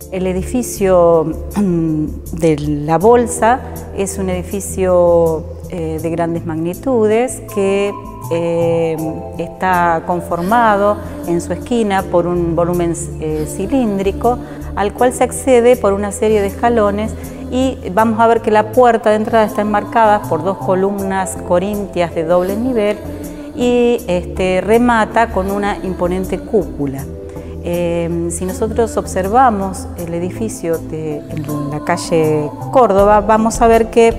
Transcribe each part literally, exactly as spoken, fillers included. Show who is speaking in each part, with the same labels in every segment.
Speaker 1: El edificio de la Bolsa es un edificio eh, de grandes magnitudes que eh, está conformado en su esquina por un volumen eh, cilíndrico al cual se accede por una serie de escalones, y vamos a ver que la puerta de entrada está enmarcada por dos columnas corintias de doble nivel y este, remata con una imponente cúpula. Eh, si nosotros observamos el edificio de en la calle Córdoba, vamos a ver que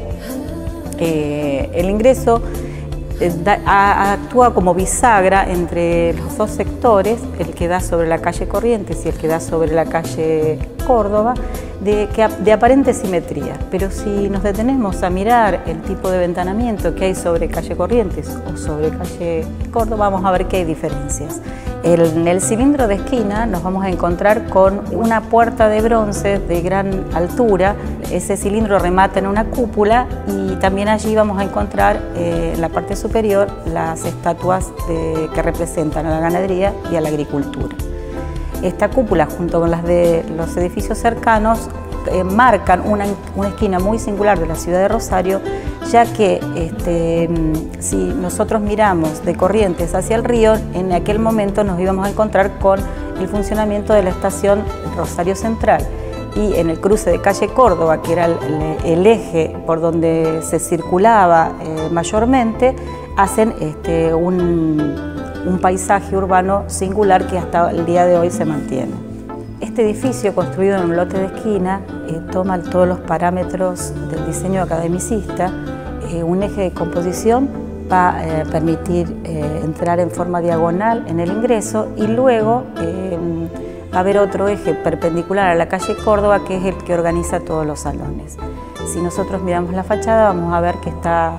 Speaker 1: eh, el ingreso eh, da, a, actúa como bisagra entre los dos sectores, el que da sobre la calle Corrientes y el que da sobre la calle Córdoba, de, que, de aparente simetría. Pero si nos detenemos a mirar el tipo de ventanamiento que hay sobre calle Corrientes o sobre calle Córdoba, vamos a ver que hay diferencias. El, en el cilindro de esquina nos vamos a encontrar con una puerta de bronce de gran altura. Ese cilindro remata en una cúpula y también allí vamos a encontrar eh, en la parte superior las estatuas de, que representan a la ganadería y a la agricultura. Esta cúpula, junto con las de los edificios cercanos, eh, marcan una, una esquina muy singular de la ciudad de Rosario, ya que este, si nosotros miramos de Corrientes hacia el río, en aquel momento nos íbamos a encontrar con el funcionamiento de la estación Rosario Central, y en el cruce de calle Córdoba, que era el, el eje por donde se circulaba eh, mayormente, hacen este, un, un paisaje urbano singular que hasta el día de hoy se mantiene. Este edificio, construido en un lote de esquina, eh, toma todos los parámetros del diseño academicista. Eh, un eje de composición va a eh, permitir eh, entrar en forma diagonal en el ingreso, y luego eh, va a haber otro eje perpendicular a la calle Córdoba, que es el que organiza todos los salones. Si nosotros miramos la fachada, vamos a ver que está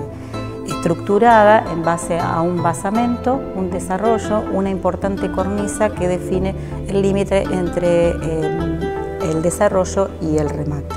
Speaker 1: eh, estructurada en base a un basamento, un desarrollo, una importante cornisa que define el límite entre eh, el desarrollo y el remate.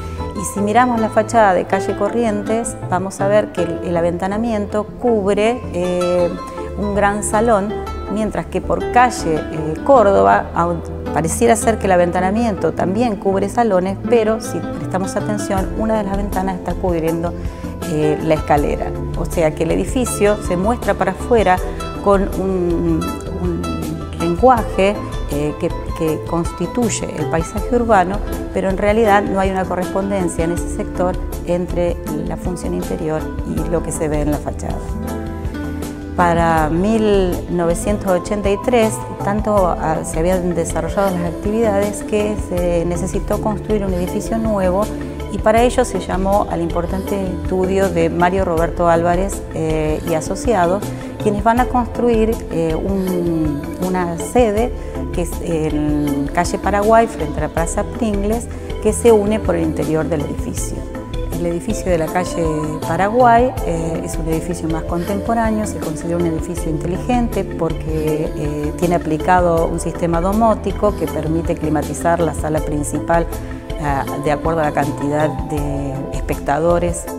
Speaker 1: Y si miramos la fachada de calle Corrientes, vamos a ver que el, el aventanamiento cubre eh, un gran salón, mientras que por calle eh, Córdoba pareciera ser que el aventanamiento también cubre salones, pero si prestamos atención, una de las ventanas está cubriendo eh, la escalera. O sea que el edificio se muestra para afuera con un, un lenguaje eh, que, que constituye el paisaje urbano, pero en realidad no hay una correspondencia en ese sector entre la función interior y lo que se ve en la fachada. Para mil novecientos ochenta y tres, tanto se habían desarrollado las actividades que se necesitó construir un edificio nuevo, y para ello se llamó al importante estudio de Mario Roberto Álvarez eh, y asociados, quienes van a construir eh, un, una sede que es en calle Paraguay, frente a la Plaza Pringles, que se une por el interior del edificio. El edificio de la calle Paraguay eh, es un edificio más contemporáneo, se considera un edificio inteligente porque eh, tiene aplicado un sistema domótico que permite climatizar la sala principal eh, de acuerdo a la cantidad de espectadores